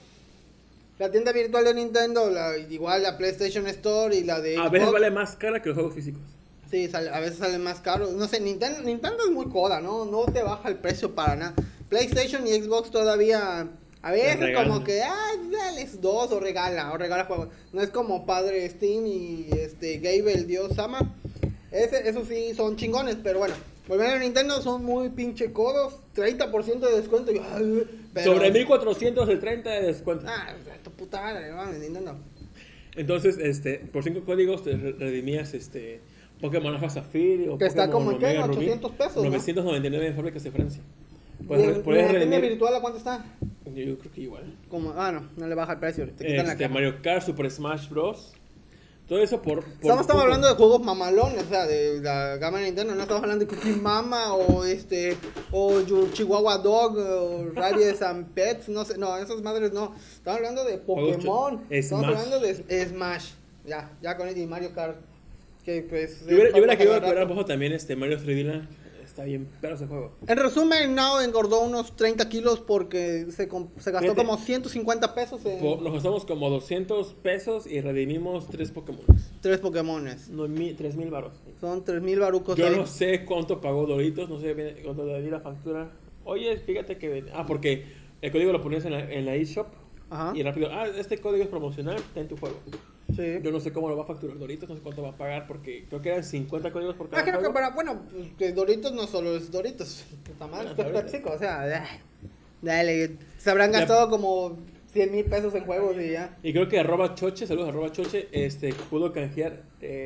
la tienda virtual de Nintendo, la, igual la PlayStation Store y la de A veces Xbox, vale más cara que los juegos físicos. sí, sale- a veces salen más caros. No sé, Nintendo, Nintendo es muy coda, ¿no? No te baja el precio para nada. PlayStation y Xbox todavía, a veces regalan. como que, ah, dales dos o regala, o regala juegos. No es como Padre Steam y este Gabe el Dios Sama. Ese, esos sí son chingones, pero bueno. Volviendo a Nintendo, son muy pinche codos. treinta por ciento de descuento. y, ay, pero- Sobre mil cuatrocientos el treinta de descuento. Ah, tu puta madre, no, Nintendo. Entonces, este, por cinco códigos te re- redimías este Pokémon Alpha Sapphire o Que está Pokémon como en, ¿qué? Omega Rubí, ochocientos pesos, ¿no? novecientos noventa y nueve en fábricas de Francia. ¿Y Puedes, en- re- y puedes en la tienda redimir. virtual a cuánto está? Yo, yo creo que igual. Como, ah, no, no le baja el precio. Te quitan la Este, caja. Mario Kart, Super Smash Bros. Todo eso por. por Estamos, estamos poco. hablando de juegos mamalones, o sea, de la gama de Nintendo, no estamos hablando de Cookie Mama o este, o Yu- Chihuahua Dog, o Rabbids and Pets, no sé, no, esas madres no. Estamos hablando de Juegos Pokémon, ch- estamos Smash. hablando de Smash, ya, ya con el y Mario Kart, que pues... Yo hubiera, es yo hubiera para querido agarrar. aclarar un poco también este Mario tres D Land. Está bien, pero ese juego. En resumen, Now engordó unos treinta kilos porque se, com- se gastó Fíjate. como ciento cincuenta pesos en Po- Nos gastamos como doscientos pesos y redimimos tres Pokémon. tres Pokémones. No, mi- tres mil baros. Son tres mil barucos Yo ahí. no sé cuánto pagó Doritos, no sé bien cuánto le di la factura. Oye, fíjate que... Ah, porque el código lo ponías en la, en la eShop Ajá, y rápido, ah, este código es promocional, está en tu juego. sí. Yo no sé cómo lo va a facturar Doritos, no sé cuánto va a pagar porque creo que eran cincuenta códigos por cada Ah, creo que juego. para, bueno, pues, que Doritos no solo es Doritos, puta madre, Bueno, es ahorita. PepsiCo, o sea, ah, dale, se habrán Ya. gastado como cien mil pesos en juegos y ya. Y creo que arroba choche, saludos arroba choche, este, pudo canjear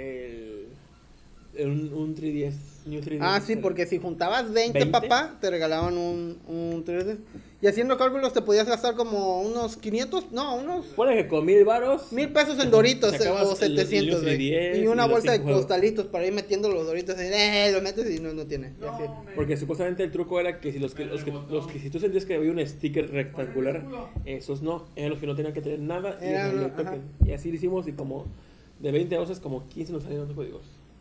el, el- un, un tres D S, New tres D S. Ah, sí, porque si juntabas veinte, ¿veinte? papá, te regalaban un, un tres D. Y haciendo cálculos te podías gastar como unos quinientos, no, unos Pone que con mil varos. mil pesos en Doritos Te acabas o el- setecientos, el güey. diez Y una y los bolsa de cinco juegos. costalitos para ir metiendo los Doritos. Y, eh, lo metes y no, no tiene. y así. Porque supuestamente el truco era que si los que, los que, los que si tú sentías que había un sticker rectangular, esos no, eran los que no tenían que tener nada y, Era les salía una- el token. ajá. Y así lo hicimos y como de veinte onzas como quince nos salieron los códigos.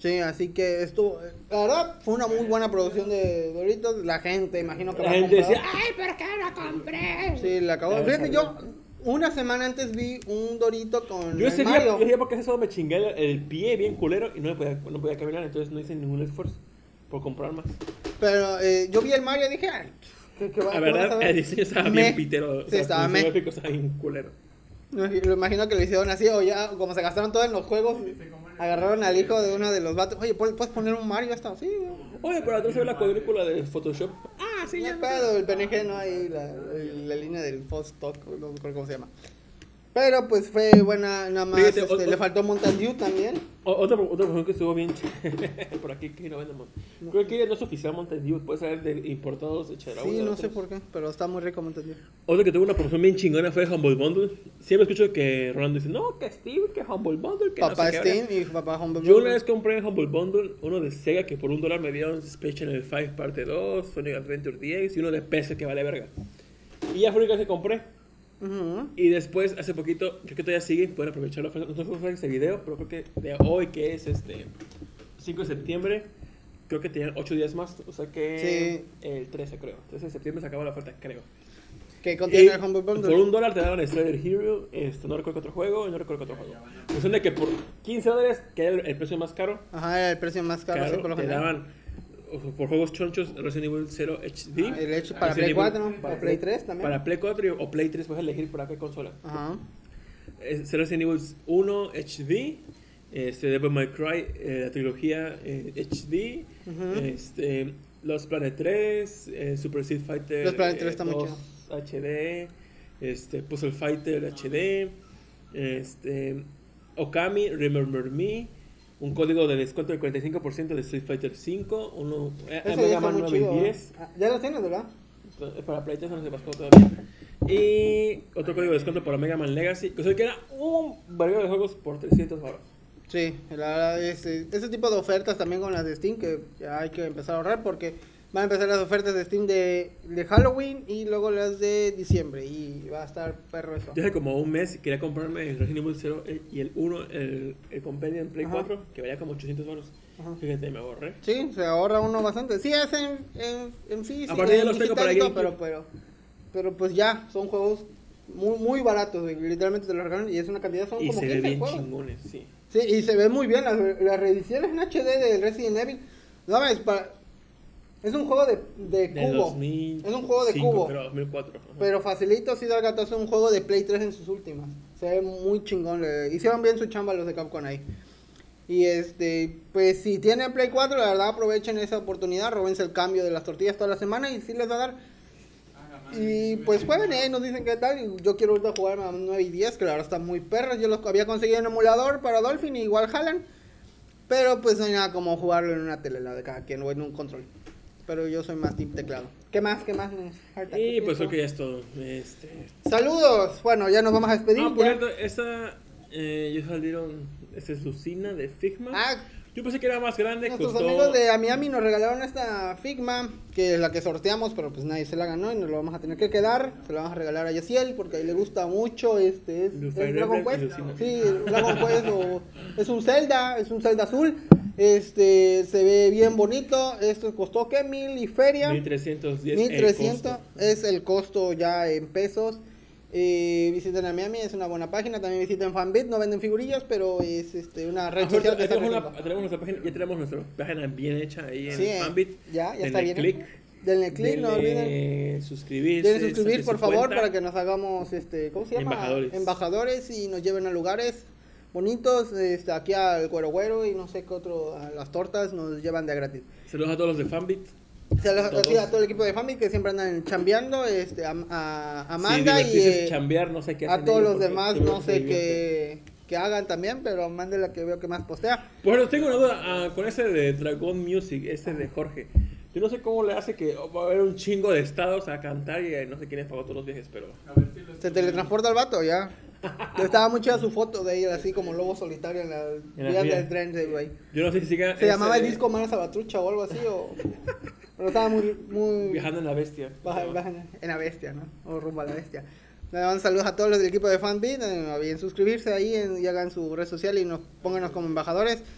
Sí, así que esto, la verdad, fue una muy buena producción de Doritos. La gente, imagino que La la gente compró. decía, ¡ay, pero qué lo compré! Sí, la acabó. Ya Fíjate, salió. yo una semana antes vi un Dorito con Yo el ese día, Mario. yo ese día porque ese sábado me chingué el, el pie bien culero y no, me podía, no podía caminar, entonces no hice ningún esfuerzo por comprar más. Pero eh, yo vi el Mario y dije, ay, ¿qué, qué va- La qué vas a verdad, ver? el diseño estaba Me- bien pitero. O Sí, sea, estaba los me. gráficos estaban bien culero. No, lo imagino que lo hicieron así, o ya, como se gastaron todo en los juegos, agarraron al hijo de uno de los vatos. Oye, ¿puedes puedes poner un Mario hasta así? Oye, pero atrás se ve la cuadrícula de Photoshop. Ah, sí, No ya. hay pedo, el P N G no hay la, el- la línea del post-talk, no me acuerdo cómo se llama. Pero pues fue buena, nada más, Fíjate, este, o- le o- faltó Mountain Dew también. O- Otra, otra persona que estuvo bien ch- por aquí que no vendemos. Creo que no es oficial Mountain Dew, puede ser de importados de Chedraui. Sí, de no sé otros. por qué, pero está muy rico Mountain Dew. Otro que tuvo una promoción bien chingona fue Humble Bundle. Siempre escucho que Rolando dice, no, que Steve, que Humble Bundle, que Papá no sé qué, Steam y papá Humble Yo Bundle. una vez compré en Humble Bundle uno de Sega que por un dólar me dieron Space Channel cinco parte dos, Sonic Adventure diez y uno de P S que vale verga. Y ya fue lo que compré. Ujú. Y después, hace poquito, creo que todavía sigue, pueden aprovechar la oferta. No sé si fue este video, pero creo que de hoy, que es este cinco de septiembre, creo que tenían ocho días más. O sea que el trece, creo. trece de septiembre se acaba la oferta, creo. Que Y contiene el Humble Bundle. por un dólar te daban Strider Hero, este, no recuerdo qué otro juego, y no recuerdo qué otro juego. Cuestión de que por quince dólares, que era el, el precio más caro, Ajá, era el precio más caro, sí, caro, por lo te general. daban o- por juegos chonchos Resident Evil cero H D. Ah, el hecho para Resident Play Evil- cuatro, para o Play tres también. Para Play cuatro y- o Play tres, puedes elegir para qué consola. Ajá. Eh, Resident Evil uno H D, este, Devil May Cry, eh, la trilogía eh, H D, Ujú. este, Lost Planet tres, eh, Super Street Fighter Lost Planet tres está muy dos chido. H D, este, Puzzle Fighter H D, este, Okami Remember Me, un código de descuento del cuarenta y cinco por ciento de Street Fighter cinco, uno, eh, Eso ya Mega está Man muy nueve chido. y ¿eh? diez. Ah, ya lo tienes, ¿verdad? Es para Play tres, no se pasó todavía. Y otro código de descuento para Mega Man Legacy. O sea que era un barrio de juegos por trescientos baros. Sí, la verdad, ese, ese tipo de ofertas también con las de Steam que ya hay que empezar a ahorrar porque van a empezar las ofertas de Steam de, de Halloween y luego las de diciembre y va a estar perro eso. Yo hace como un mes quería comprarme el Resident Evil cero y el uno, el, el Compendium Play Ajá. cuatro, que valía como ochocientos baros. Ajá. Fíjate, me ahorré. Sí, se ahorra uno bastante. Sí, es en, en, en físico, Aparte ya en los tengo digital para y todo, GameCube. pero, pero, pero pues ya, son juegos muy, muy baratos, güey, literalmente te los regalan y es una cantidad, son Y como se ve quince bien juegos. chingones, sí. Sí, y se ve muy bien las, las reediciones en H D del Resident Evil. No mames, para... es un juego de, de De cubo. dos mil Es un juego de cinco, cubo. Pero dos mil cuatro. ajá. Pero facilito si da el gatazo un juego de Play tres en sus últimas. Se ve muy chingón. le- Hicieron bien su chamba los de Capcom ahí. Y este, pues si tienen Play cuatro, la verdad aprovechen esa oportunidad, róbense el cambio de las tortillas toda la semana y sí les va a dar. Y pues jueguen, eh, nos dicen qué tal. Y yo quiero ahorita jugar a nueve y diez, que la verdad están muy perros. Yo los había conseguido en emulador para Dolphin, y igual jalan. Pero pues no hay nada como jugarlo en una tele, la de cada quien, o en un control. Pero yo soy más team teclado. ¿Qué más? ¿Qué más? Harta, Y ¿qué pues pienso? creo que ya es todo. Este... Saludos. Bueno, ya nos vamos a despedir. Ah, por ya. cierto, esta. Eh, ya salieron. Esta es Lucina de Figma. Ah, Yo pensé que era más grande. nuestros costó... amigos de Miami nos regalaron esta Figma, que es la que sorteamos, pero pues nadie se la ganó y nos lo vamos a tener que quedar. Se la vamos a regalar a Yaciel porque a él le gusta mucho. Este es, Lu- es Fire Dragon Emblem y Quest. Lucina. Sí, Dragon Quest o, es un Zelda, es un Zelda azul. Este se ve bien bonito. Esto costó ¿qué? Mil y feria. mil trescientos diez. mil el trescientos costo. es el costo ya en pesos. Eh, visiten a Miami, es una buena página. También visiten Fanbit, no venden figurillas, pero es este, una red Ah, social que ahí está tenemos, una- creciendo. tenemos nuestra página, ya tenemos nuestra página bien hecha ahí en Sí, eh, Fanbit. ya, ya Denle está bien. click. Denle click, no olviden. Denle suscribirse. Deben suscribir, saquen por su favor, cuenta. para que nos hagamos, este, ¿cómo se llama? Embajadores. Embajadores y nos lleven a lugares bonitos. Este, aquí al Güero Güero y no sé qué otro, a las tortas nos llevan de a gratis. Saludos a todos los de Fanbit. O sea, los- Todos. sí, a todo el equipo de Family que siempre andan chambeando, este, a, a Sí, Amanda y divertirse, eh, chambear, no sé qué a hacen todos ellos los porque demás, seguro no que se sé divierten. qué, qué hagan también, pero Amanda es la que veo que más postea. Bueno, tengo una duda ah, con ese de Dragon Music, ese de Jorge. Yo no sé cómo le hace que va a haber un chingo de estados a cantar y eh, no sé quiénes pagó todos los viajes, pero... A ver si lo Se teletransporta al vato, ya. Estaba muy chida su foto de ella, así como lobo solitario en la En la vía vía. del tren, sí, güey. Yo no sé si siga... Se llamaba el ese- disco Mano Salvatrucha o algo así, o... Pero estaba muy... muy Viajando en la bestia. baja, baja en la bestia, ¿no? O rumbo a la bestia. Le dan saludos a todos los del equipo de Fanbeat. Eh, no olviden suscribirse ahí en- y hagan su red social y nos pónganos como embajadores.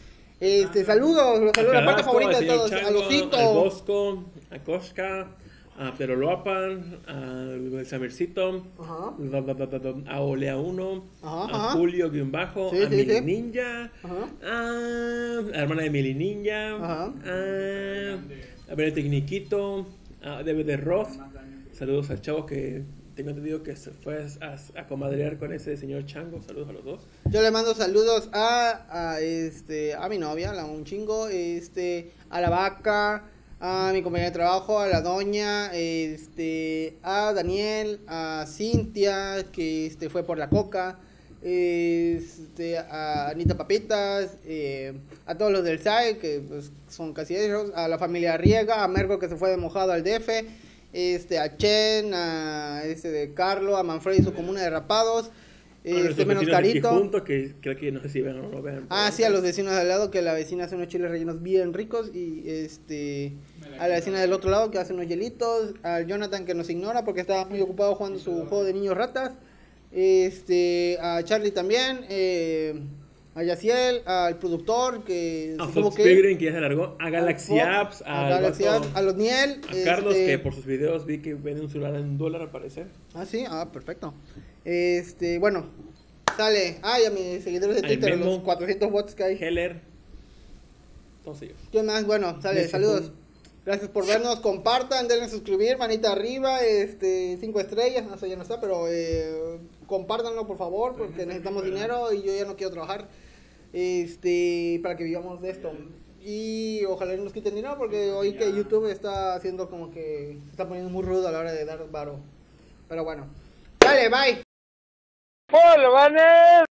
Este, saludos, los saludos, la parte Carrasco, favorita al de señor todos. Chango, Al Osito. Al Bosco, a Koshka, a Peroloapan, al Samercito, Ajá. a Olea uno, Ajá, a ajá. Julio guión bajo, Sí, a sí, Mili sí. Ninja, Ajá. a la hermana de Mili Ninja, Ajá. a, a Bere Tecniquito, a D V D Roth. Saludos al chavo que tengo entendido que se fue a, a comadrear con ese señor Chango. Saludos a los dos. Yo le mando saludos a, a este a mi novia, la amo un chingo, este, a la vaca, a mi compañera de trabajo, a la doña, este, a Daniel, a Cintia, que este fue por la coca, este, a Anita Papitas, eh, a todos los del S A E, que pues, son casi ellos, a la familia Riega, a Mergo que se fue de mojado al D F, este, a Chen, a este de Carlo, a Manfred y su comuna de rapados. Este, menos carito. Junto, que creo que no sé si ven o no vean. Ah, sí, a los vecinos de al lado, que la vecina hace unos chiles rellenos bien ricos. Y este a la vecina del otro lado que hace unos hielitos. Al Jonathan que nos ignora porque estaba muy ocupado jugando su juego de niños ratas. Este, a Charlie también. Eh, a Yaciel, al productor que A se tuvo Fox que ir. Pilgrim, que ya se largó. A Galaxy Fox, Apps. a al Galaxy vato- Apps, a los Niel. A Carlos, este, que por sus videos vi que vende un celular en un dólar al parecer. Ah, sí, ah, perfecto. Este, bueno, sale. Ay, a mis seguidores de Al Twitter, Memo. los cuatrocientos bots que hay. Heller. Todos ellos. ¿Qué más? Bueno, sale, Necio saludos. Pum. Gracias por vernos, compartan, denle suscribir, manita arriba, este, cinco estrellas, no sé, ya no está, pero eh, compártanlo por favor, porque necesitamos dinero y yo ya no quiero trabajar, este, para que vivamos de esto. Y ojalá no nos quiten dinero, porque hoy que YouTube está haciendo como que se está poniendo muy rudo a la hora de dar varo. Pero bueno, dale, bye. ¡Hola, Vanes!